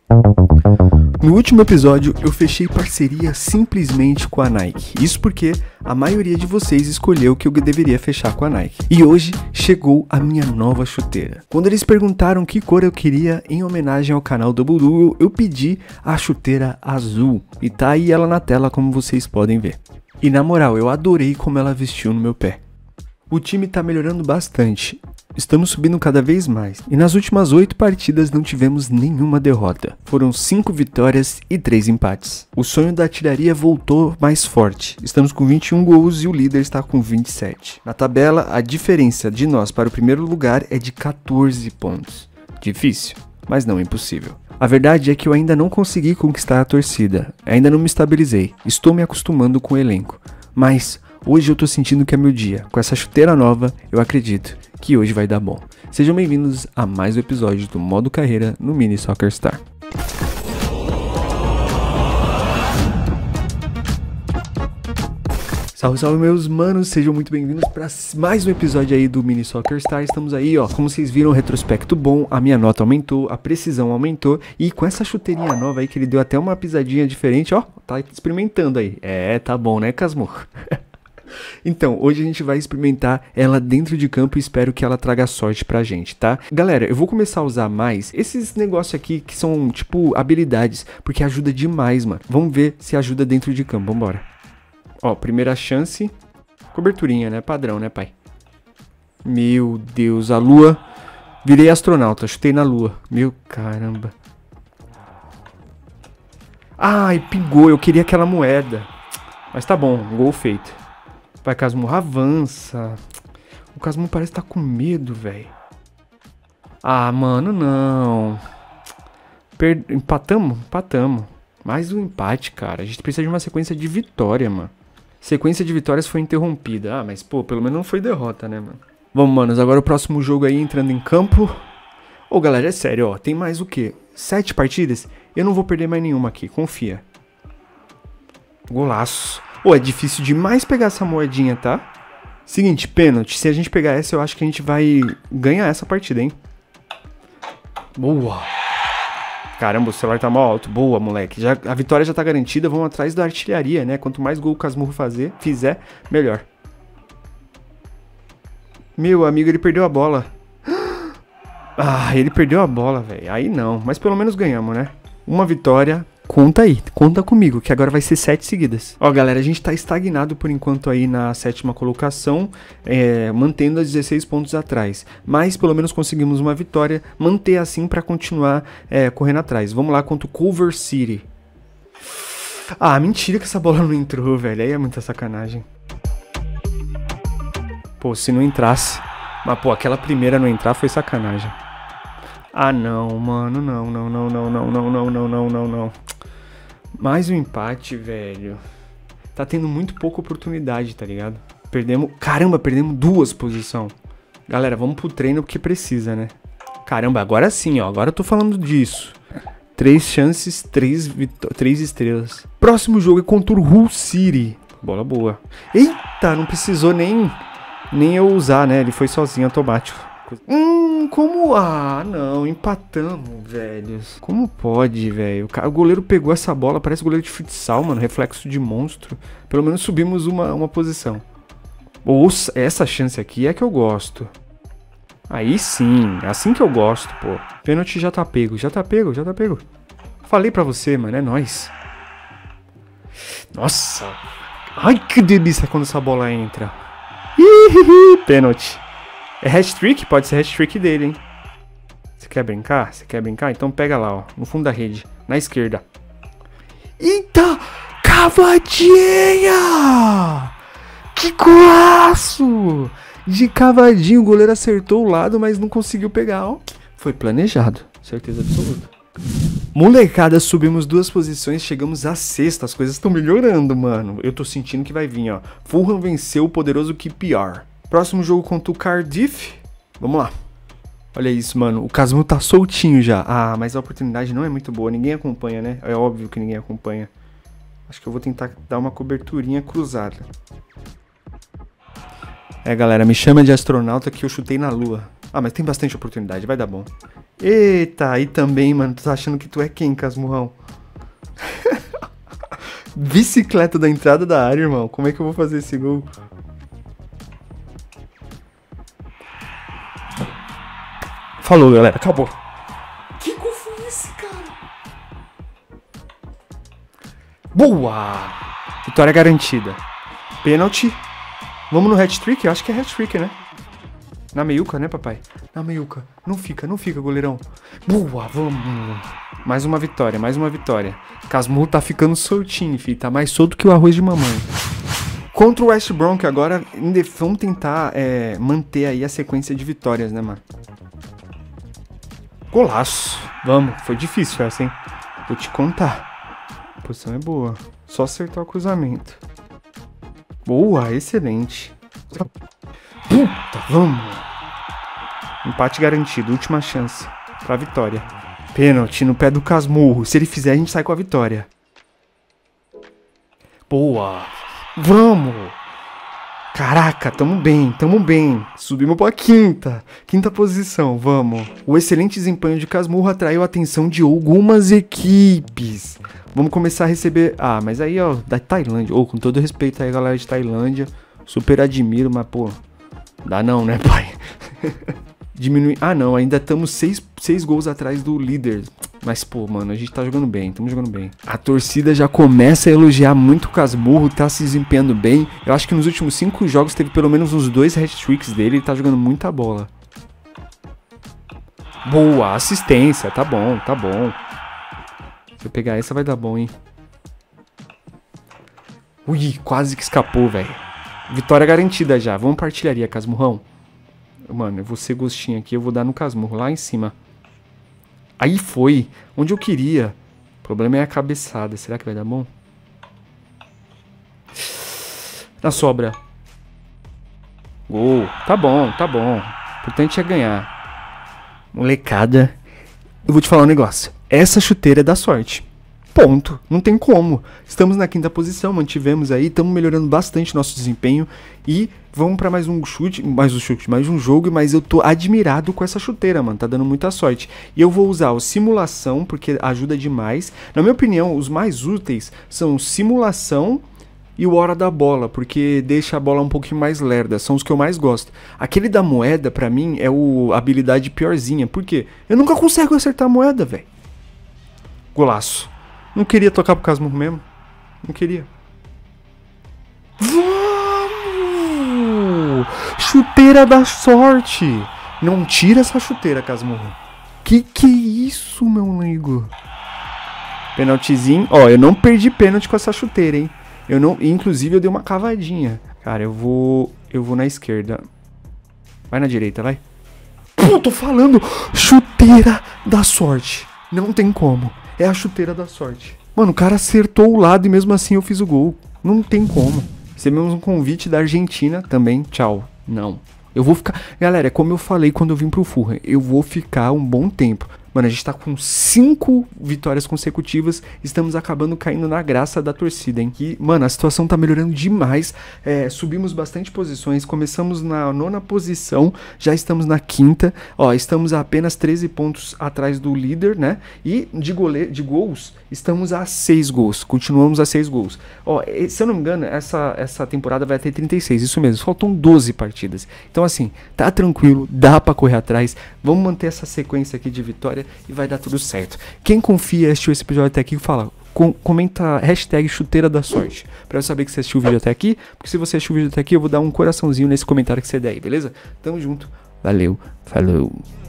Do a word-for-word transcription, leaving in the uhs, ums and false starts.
No último episódio, eu fechei parceria simplesmente com a Nike. Isso porque a maioria de vocês escolheu que eu deveria fechar com a Nike. E hoje chegou a minha nova chuteira. Quando eles perguntaram que cor eu queria em homenagem ao canal Double Duo, eu pedi a chuteira azul. E tá aí ela na tela, como vocês podem ver. E na moral, eu adorei como ela vestiu no meu pé. O time tá melhorando bastante. Estamos subindo cada vez mais, e nas últimas oito partidas não tivemos nenhuma derrota. Foram cinco vitórias e três empates. O sonho da artilharia voltou mais forte. Estamos com vinte e um gols e o líder está com vinte e sete. Na tabela, a diferença de nós para o primeiro lugar é de quatorze pontos. Difícil, mas não impossível. A verdade é que eu ainda não consegui conquistar a torcida. Ainda não me estabilizei. Estou me acostumando com o elenco. Mas hoje eu tô sentindo que é meu dia. Com essa chuteira nova, eu acredito que hoje vai dar bom. Sejam bem-vindos a mais um episódio do Modo Carreira no Mini Soccer Star. Salve, salve meus manos, sejam muito bem-vindos para mais um episódio aí do Mini Soccer Star. Estamos aí, ó, como vocês viram, retrospecto bom, a minha nota aumentou, a precisão aumentou e com essa chuteirinha nova aí que ele deu até uma pisadinha diferente, ó, tá experimentando aí. É, tá bom, né, Casmurro? Então, hoje a gente vai experimentar ela dentro de campo e espero que ela traga sorte pra gente, tá? Galera, eu vou começar a usar mais esses negócios aqui que são, tipo, habilidades, porque ajuda demais, mano. Vamos ver se ajuda dentro de campo, vambora. Ó, primeira chance, coberturinha, né? Padrão, né, pai? Meu Deus, a lua... Virei astronauta, chutei na lua. Meu caramba. Ai, pingou, eu queria aquela moeda. Mas tá bom, gol feito. Vai, Casmurro, avança. O Casmurro parece estar tá com medo, velho. Ah, mano, não. Per... Empatamos? Empatamos. Mais um empate, cara. A gente precisa de uma sequência de vitória, mano. Sequência de vitórias foi interrompida. Ah, mas, pô, pelo menos não foi derrota, né, mano? Vamos, manos. Agora o próximo jogo aí, entrando em campo. Ô, galera, é sério, ó. Tem mais o quê? Sete partidas? Eu não vou perder mais nenhuma aqui. Confia. Golaço. Pô, é difícil demais pegar essa moedinha, tá? Seguinte, pênalti. Se a gente pegar essa, eu acho que a gente vai ganhar essa partida, hein? Boa. Caramba, o celular tá mal alto. Boa, moleque. Já, a vitória já tá garantida. Vamos atrás da artilharia, né? Quanto mais gol o Casmurro fazer, fizer, melhor. Meu amigo, ele perdeu a bola. Ah, ele perdeu a bola, velho. Aí não. Mas pelo menos ganhamos, né? Uma vitória... Conta aí, conta comigo, que agora vai ser sete seguidas. Ó, galera, a gente tá estagnado por enquanto aí na sétima colocação, é, mantendo as dezesseis pontos atrás. Mas pelo menos conseguimos uma vitória, manter assim pra continuar é, correndo atrás. Vamos lá contra o Culver City. Ah, mentira que essa bola não entrou, velho. Aí é muita sacanagem. Pô, se não entrasse... Mas, pô, aquela primeira não entrar foi sacanagem. Ah, não, mano, não, não, não, não, não, não, não, não, não, não, não. Mais um empate, velho. Tá tendo muito pouca oportunidade, tá ligado? Perdemos... Caramba, perdemos duas posições. Galera, vamos pro treino porque precisa, né? Caramba, agora sim, ó. Agora eu tô falando disso. Três chances, três, vitó... três estrelas. Próximo jogo é contra o Hull City. Bola boa. Eita, não precisou nem, nem eu usar, né? Ele foi sozinho, automático. Hum, como... Ah, não, empatamos, velho. Como pode, velho? O goleiro pegou essa bola, parece goleiro de futsal, mano. Reflexo de monstro. Pelo menos subimos uma, uma posição. Ouça, essa chance aqui é que eu gosto. Aí sim, assim que eu gosto, pô. Pênalti já tá pego, já tá pego, já tá pego. Falei pra você, mano, é nóis. Nossa. Ai, que delícia quando essa bola entra. Ih, pênalti. É hat-trick? Pode ser hat-trick dele, hein? Você quer brincar? Você quer brincar? Então pega lá, ó. No fundo da rede. Na esquerda. Eita! Cavadinha! Que golaço! De cavadinho. O goleiro acertou o lado, mas não conseguiu pegar, ó. Foi planejado. Certeza absoluta. Molecada, subimos duas posições. Chegamos à sexta. As coisas estão melhorando, mano. Eu tô sentindo que vai vir, ó. Fulham venceu o poderoso Q P R. Próximo jogo contra o Cardiff. Vamos lá. Olha isso, mano. O Casmurro tá soltinho já. Ah, mas a oportunidade não é muito boa. Ninguém acompanha, né? É óbvio que ninguém acompanha. Acho que eu vou tentar dar uma coberturinha cruzada. É, galera, me chama de astronauta que eu chutei na lua. Ah, mas tem bastante oportunidade, vai dar bom. Eita, aí também, mano, tu tá achando que tu é quem, Casmurrão? Bicicleta da entrada da área, irmão. Como é que eu vou fazer esse gol? Falou, galera. Acabou. Que gol foi esse, cara? Boa! Vitória garantida. Pênalti. Vamos no hat-trick? Eu acho que é hat-trick, né? Na meiuca, né, papai? Na meiuca. Não fica, não fica, goleirão. Boa, vamos. Mais uma vitória, mais uma vitória. Casmurro tá ficando soltinho, filho. Tá mais solto que o arroz de mamãe. Contra o West Brom, que agora vamos tentar é, manter aí a sequência de vitórias, né, mano? Golaço. Vamos, foi difícil essa, hein? Vou te contar. A posição é boa. Só acertar o cruzamento. Boa, excelente. Puta, vamos. Empate garantido, última chance pra vitória. Pênalti no pé do Casmurro. Se ele fizer, a gente sai com a vitória. Boa. Vamos. Caraca, tamo bem, tamo bem. Subimos pra quinta. Quinta posição, vamos. O excelente desempenho de Casmurro atraiu a atenção de algumas equipes. Vamos começar a receber... Ah, mas aí, ó, da Tailândia. Ô, oh, com todo respeito aí, galera de Tailândia. Super admiro, mas, pô... Dá não, né, pai? Diminui... Ah, não, ainda estamos seis, seis gols atrás do líder. Mas, pô, mano, a gente tá jogando bem, estamos jogando bem. A torcida já começa a elogiar muito o Casmurro, tá se desempenhando bem. Eu acho que nos últimos cinco jogos teve pelo menos uns dois hat-tricks dele, ele tá jogando muita bola. Boa, assistência, tá bom, tá bom. Se eu pegar essa vai dar bom, hein. Ui, quase que escapou, velho. Vitória garantida já, vamos pra artilharia, Casmurrão. Mano, eu vou ser gostinho aqui, eu vou dar no Casmurro, lá em cima. Aí foi, onde eu queria. O problema é a cabeçada, será que vai dar bom? Na sobra. Gol, tá bom, tá bom. O importante é ganhar. Molecada, eu vou te falar um negócio. Essa chuteira é da sorte. Ponto, não tem como. Estamos na quinta posição, mantivemos aí, estamos melhorando bastante nosso desempenho e vamos para mais um chute, mais um chute, mais um jogo, mas eu tô admirado com essa chuteira, mano, tá dando muita sorte. E eu vou usar o simulação porque ajuda demais. Na minha opinião, os mais úteis são simulação e o hora da bola, porque deixa a bola um pouquinho mais lerda, são os que eu mais gosto. Aquele da moeda, pra mim, é o a habilidade piorzinha, por quê? Eu nunca consigo acertar a moeda, velho. Golaço. Não queria tocar pro Casmurro mesmo. Não queria. Vamos! Chuteira da sorte! Não tira essa chuteira, Casmurro. Que que é isso, meu amigo? Penaltizinho. Ó, eu não perdi pênalti com essa chuteira, hein? Eu não... Inclusive, eu dei uma cavadinha. Cara, eu vou... Eu vou na esquerda. Vai na direita, vai. Pô, tô falando! Chuteira da sorte. Não tem como. É a chuteira da sorte. Mano, o cara acertou o lado e mesmo assim eu fiz o gol. Não tem como. Recebemos um convite da Argentina também. Tchau. Não. Eu vou ficar... Galera, é como eu falei quando eu vim pro Fulham. Eu vou ficar um bom tempo. Mano, a gente tá com cinco vitórias consecutivas. Estamos acabando caindo na graça da torcida, hein? E, mano, a situação tá melhorando demais. É, subimos bastante posições. Começamos na nona posição. Já estamos na quinta. Ó, estamos a apenas treze pontos atrás do líder, né? E de, gole... de gols, estamos a seis gols. Continuamos a seis gols. Ó, se eu não me engano, essa, essa temporada vai ter trinta e seis. Isso mesmo. Faltam doze partidas. Então, assim, tá tranquilo. Dá pra correr atrás. Vamos manter essa sequência aqui de vitória. E vai dar tudo certo. Quem confia e assistiu esse episódio até aqui, fala, com, comenta hashtag chuteira da sorte, pra eu saber que você assistiu o vídeo até aqui, porque se você assistiu o vídeo até aqui, eu vou dar um coraçãozinho nesse comentário que você der aí, beleza? Tamo junto, valeu, falou.